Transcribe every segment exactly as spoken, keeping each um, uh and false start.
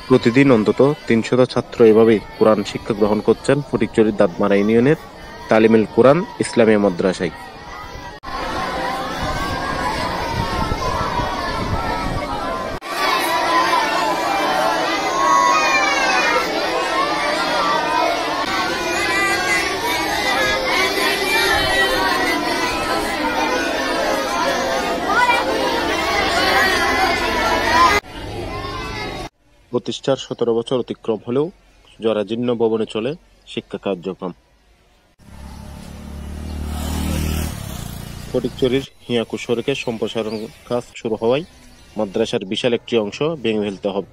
প্রতিদিন অন্তত তিনশত ছাত্র এভাবেই কোরআন শিক্ষা গ্রহণ করছেন ফটিকছড়ির দাঁতমারা ইউনিয়নের তালিমুল কোরআন ইসলামিয়া মাদ্রাসায়। প্রতিষ্ঠার সতেরো বছর অতিক্রম হলেও জরাজীর্ণ ভবনে চলে শিক্ষা কার্যক্রম। ফটিকছড়ির হিয়াকু সড়কের সম্প্রসারণ কাজ শুরু হওয়ায় মাদ্রাসার বিশাল একটি অংশ ভেঙে ফেলতে হবে।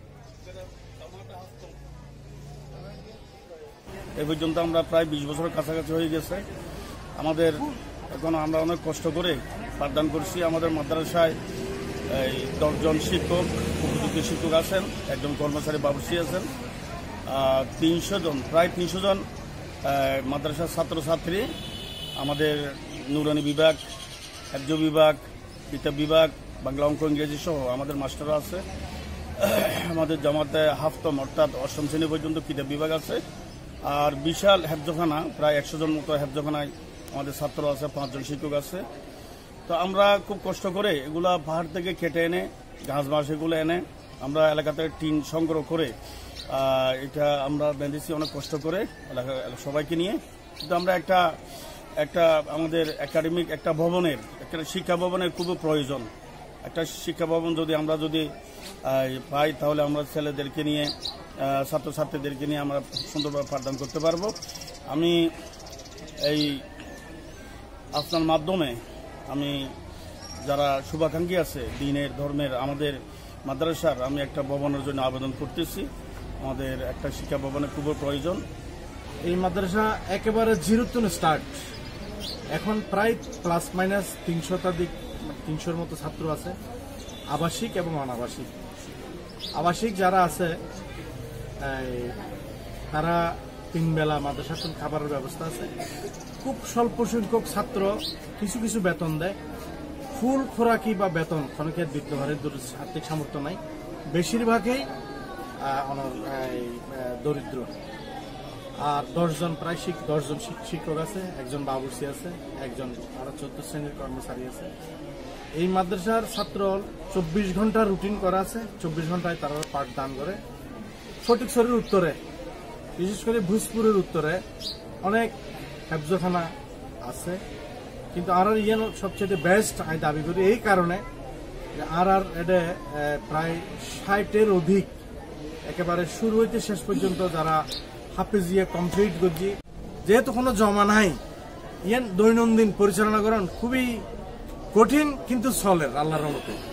এ পর্যন্ত আমরা প্রায় বিশ বছরের কাছাকাছি হয়ে গেছে। আমাদের এখন আমরা অনেক কষ্ট করে পাঠদান করছি। আমাদের মাদ্রাসায় এই দশজন শিক্ষক, উপযুক্ত শিক্ষক আছেন, একজন কর্মচারী বাবুর্চি আছেন, তিনশো জন প্রায় তিনশো জন মাদ্রাসার ছাত্রছাত্রী। আমাদের নুরানি বিভাগ, হেফজ বিভাগ, কিতাব বিভাগ, বাংলা, অঙ্ক, ইংরেজি সহ আমাদের মাস্টাররা আছে। আমাদের জামাতে হাফতম অর্থাৎ অষ্টম শ্রেণী পর্যন্ত কিতাব বিভাগ আছে। আর বিশাল হেফজখানা, প্রায় একশো জন মতো হেফজখানায় আমাদের ছাত্র আছে, পাঁচজন শিক্ষক আছে। তো আমরা খুব কষ্ট করে এগুলা পাহাড় থেকে কেটে এনে, ঘাস বাঁশ এগুলো এনে আমরা এলাকাতে টিন সংগ্রহ করে এটা আমরা বেঁধেছি অনেক কষ্ট করে এলাকা সবাইকে নিয়ে। কিন্তু আমরা একটা একটা আমাদের একাডেমিক একটা ভবনের, একটা শিক্ষা ভবনের খুবই প্রয়োজন। একটা শিক্ষা ভবন যদি আমরা যদি পাই তাহলে আমরা ছেলেদেরকে নিয়ে, ছাত্রছাত্রীদেরকে নিয়ে আমরা সুন্দরভাবে পাঠদান করতে পারবো। আমি এই আপনার মাধ্যমে আমি যারা শুভাকাঙ্ক্ষী আছে দ্বীনের, ধর্মের, আমাদের মাদ্রাসার, আমি একটা ভবনের জন্য আবেদন করতেছি। আমাদের একটা শিক্ষা ভবনের খুবই প্রয়োজন। এই মাদ্রাসা একেবারে জিরো টু স্টার্ট। এখন প্রায় প্লাস মাইনাস তিন শতাধিক তিনশোর মতো ছাত্র আছে, আবাসিক এবং অনাবাসিক। আবাসিক যারা আছে তারা তিন বেলা মাদ্রাসার খাবারের ব্যবস্থা আছে। খুব স্বল্প সংখ্যক ছাত্র কিছু কিছু বেতন দেয়, ফুল খোরাকি বা বেতন অনেকের দিতে পারে, আর্থিক সামর্থ্য নাই। বেশিরভাগই দরিদ্র। আর দশজন প্রায় দশজন শিক্ষক আছে, একজন বাবুর্চি আছে, একজন আরো চোদ্দ শ্রেণীর কর্মচারী আছে। এই মাদ্রাসার ছাত্র চব্বিশ ঘন্টা রুটিন করা আছে, চব্বিশ ঘন্টায় তারা পাঠদান করে। ফটিকছড়ির উত্তরে, বিশেষ করে ভোজপুরের উত্তরে অনেক হেফজখানা আছে, কিন্তু আর আর ইয়ে সবচেয়ে বেস্ট আমি দাবি করি এই কারণে আর আর এটা প্রায় ষাটের অধিক একেবারে শুরু হইতে শেষ পর্যন্ত যারা হাফেজিয়া কমপ্লিট করছি। যেহেতু কোনো জমা নাই, ইয়ান দৈনন্দিন পরিচালনা করেন খুবই কঠিন, কিন্তু চলের আল্লাহর রহমতে।